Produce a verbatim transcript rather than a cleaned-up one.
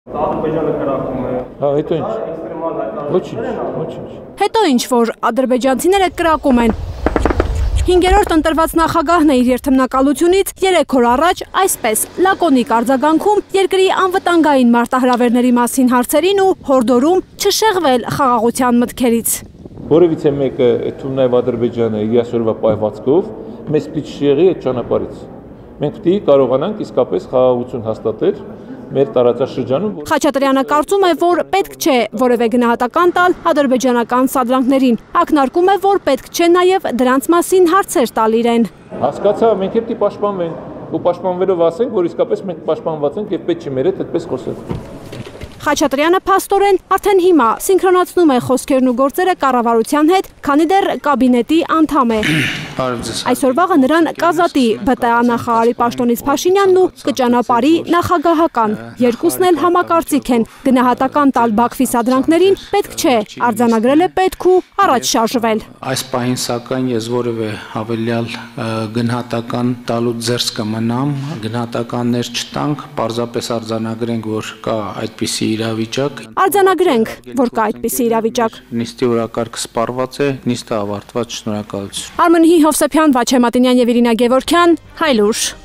Հետո ինչ։ Ոչինչ, ոչինչ։ Հետո ինչ, որ ադրբեջանցիները կրակում են։ Հինգերորդ ընտրված նախագահն է իր երթմնակալությունից երեք օր առաջ այսպես լակոնիկ արձագանքում երկրի անվտանգային մարտահրավերների մասին հարցերին ու հորդորում չշեղվել խաղաղության մտքերից։ Որևիցե մեկը թվում նաև Ադրբեջանը իր այսօրվա պայվածքով մեզ պիտի չեղի այդ ճանապարհից։ Մենք պիտի կարողանանք իսկապես խաղաղություն հաստատել մեր տարածաշրջանում։ Խաչատրյանը կարծում է, որ պետք չէ որևէ գնահատական տալ ադրբեջանական սադրանքներին։ Ակնարկում է, որ պետք չէ նաև դրանց մասին հարցեր տալ իրեն։ Հասկացա, մենք պետք է պաշտպանվենք ու պաշտպանվելով ասենք, որ իսկապես մենք պաշտպանված ենք եւ պետք չէ մեր հետ այդպես խոսել։ Խաչատրյանը փաստորեն արդեն հիմա սինխրոնացնում է խոսքերն ու գործերը կառավարության հետ, քանի դեռ կաբինետի անդամ է։ Այսօր վաղը նրան կազատի ԲՏԱ նախարարի պաշտոնից Փաշինյանն ու կճանապարհի նախագահական։ Երկուսն էլ համակարծիք են գնահատական տալ Բաքվի սադրանքներին պետք չէ, արձանագրել է պետք ու առաջ շարժվել։ Այս պահին սակայն ես որևէ հավելյալ գնահատական տալու ձեռս կմնամ, գնահատականներ չտանք, պարզապես արձանագրենք, որ կա այդպիսի իրավիճակ։ Արձանագրենք, որ կա այդպիսի իրավիճակ։ Նիստի օրակարգը սպառված է, նիստը ավարտված, շնորհակալություն։ Արմեն Հովսեփյան, Վաչե Մատինյան եւ Իրինա Գևորգյան, Հայլուր։